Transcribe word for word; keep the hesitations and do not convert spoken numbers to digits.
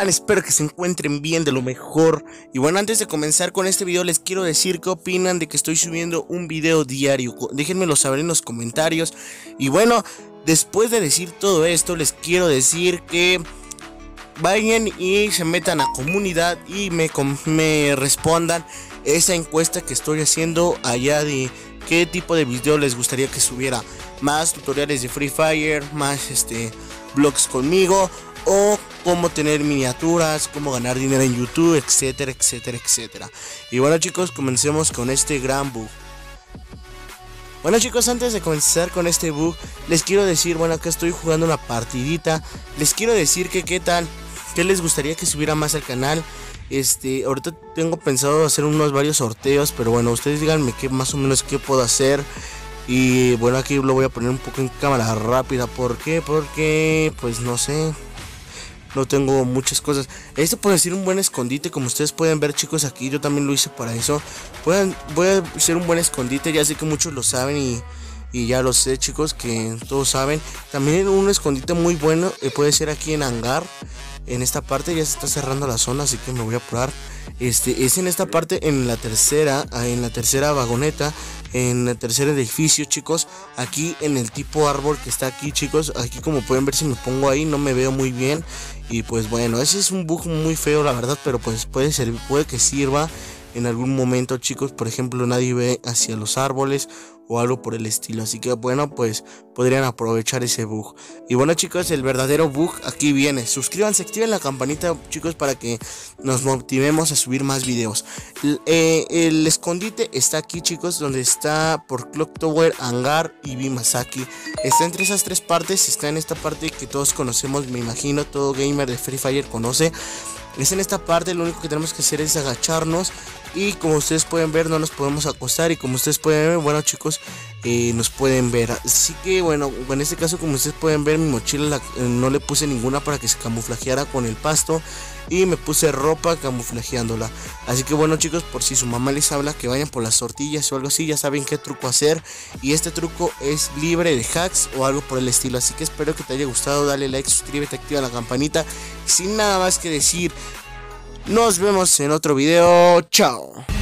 están? Espero que se encuentren bien, de lo mejor. Y bueno, antes de comenzar con este video les quiero decir qué opinan de que estoy subiendo un video diario. Déjenmelo saber en los comentarios. Y bueno, después de decir todo esto, les quiero decir que vayan y se metan a comunidad y me, me respondan esa encuesta que estoy haciendo allá de qué tipo de video les gustaría que subiera. Más tutoriales de Free Fire, más este vlogs conmigo, o cómo tener miniaturas, cómo ganar dinero en YouTube, etcétera, etcétera, etcétera. Y bueno, chicos, comencemos con este gran bug. Bueno, chicos, antes de comenzar con este bug, les quiero decir, bueno, acá estoy jugando una partidita. Les quiero decir que qué tal, qué les gustaría que subiera más al canal. Este, ahorita tengo pensado hacer unos varios sorteos, pero bueno, ustedes díganme qué más o menos qué puedo hacer. Y bueno, aquí lo voy a poner un poco en cámara rápida. ¿Por qué? Porque, pues no sé, no tengo muchas cosas. Este puede decir un buen escondite, como ustedes pueden ver, chicos, aquí yo también lo hice para eso. Pueden, voy a hacer un buen escondite, ya sé que muchos lo saben y, y ya lo sé, chicos, que todos saben. También un escondite muy bueno eh, puede ser aquí en hangar. En esta parte ya se está cerrando la zona, así que me voy a apurar. Este es en esta parte, en la tercera, en la tercera vagoneta, en el tercer edificio, chicos. Aquí en el tipo árbol que está aquí, chicos. Aquí, como pueden ver, si me pongo ahí no me veo muy bien. Y pues bueno, ese es un bug muy feo, la verdad, pero pues puede servir, puede que sirva en algún momento, chicos. Por ejemplo, nadie ve hacia los árboles o algo por el estilo, así que bueno, pues podrían aprovechar ese bug. Y bueno, chicos, el verdadero bug aquí viene. Suscríbanse, activen la campanita, chicos, para que nos motivemos a subir más videos. El, eh, el escondite está aquí, chicos, donde está por Clock Tower, Hangar y Bimasaki. Está entre esas tres partes. Está en esta parte que todos conocemos, me imagino, todo gamer de Free Fire conoce. Es en esta parte, lo único que tenemos que hacer es agacharnos. Y como ustedes pueden ver, no nos podemos acostar. Y como ustedes pueden ver, bueno, chicos, eh, nos pueden ver. Así que bueno, en este caso, como ustedes pueden ver, mi mochila la, eh, no le puse ninguna para que se camuflajeara con el pasto. Y me puse ropa camuflajeándola. Así que bueno, chicos, por si su mamá les habla que vayan por las tortillas o algo así, ya saben qué truco hacer. Y este truco es libre de hacks o algo por el estilo. Así que espero que te haya gustado. Dale like, suscríbete, activa la campanita. Sin nada más que decir, nos vemos en otro video. Chao.